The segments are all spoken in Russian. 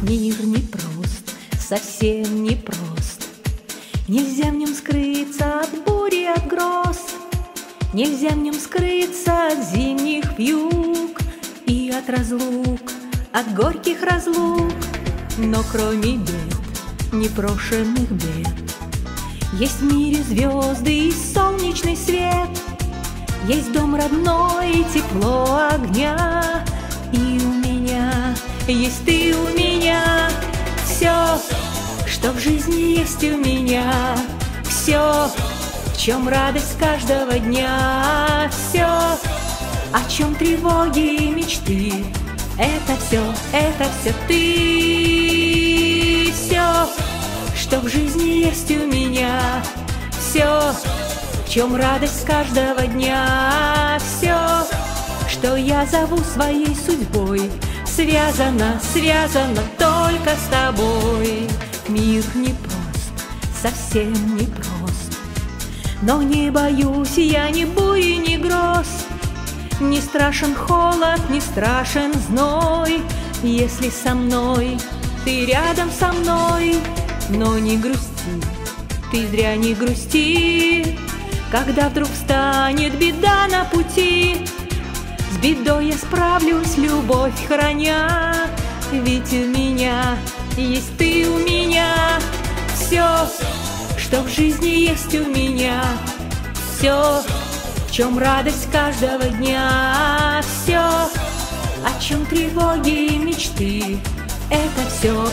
Мир непрост, совсем непрост. Нельзя в нем скрыться от бури, от гроз. Нельзя в нем скрыться от зимних вьюг и от разлук, от горьких разлук. Но кроме бед, непрошенных бед, есть в мире звезды и солнечный свет. Есть дом родной и тепло огня. И у меня есть ты у меня. Все, что в жизни есть у меня. Все, в чем радость каждого дня. Все, о чем тревоги и мечты. Это все ты. Все, что в жизни есть у меня. Все, в чем радость каждого дня. Все, что я зову своей судьбой, связано, связано только с тобой. Мир непрост, совсем непрост, но не боюсь я ни бури, ни гроз. Не страшен холод, не страшен зной, если со мной, ты рядом со мной. Но не грусти, ты зря не грусти, когда вдруг встанет беда на пути. С бедой я справлюсь, любовь храня, ведь у меня есть ты у меня. Все, что в жизни есть у меня. Все, в чем радость каждого дня. Все, о чем тревоги и мечты. Это все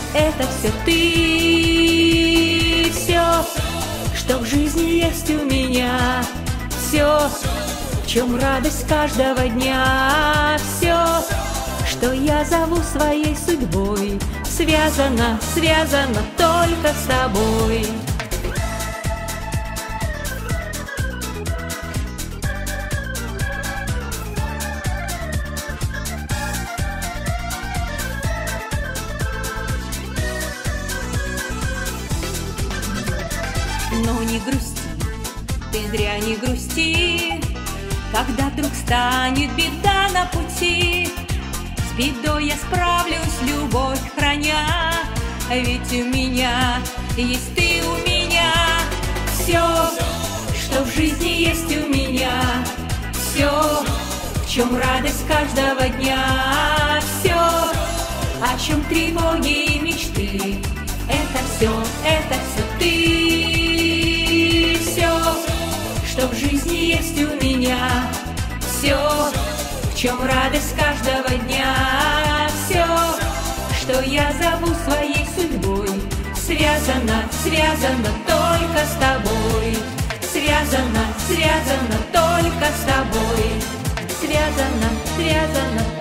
ты. Все, что в жизни есть у меня. Все, в чем радость каждого дня. Все, что я зову своей судьбой, связано, связано только с тобой. Но не грусти, ты зря не грусти, когда вдруг станет беда на пути. С бедой я справлюсь, любовь храня, ведь у меня есть ты у меня. Все, что в жизни есть у меня. Все, в чем радость каждого дня. Все, о чем тревоги и мечты. Это все ты. Все, что в жизни есть у меня. Все, в чем радость каждого дня. Все, что я зову своей судьбой, связано, связано только с тобой. Связано, связано только с тобой. Связано, связано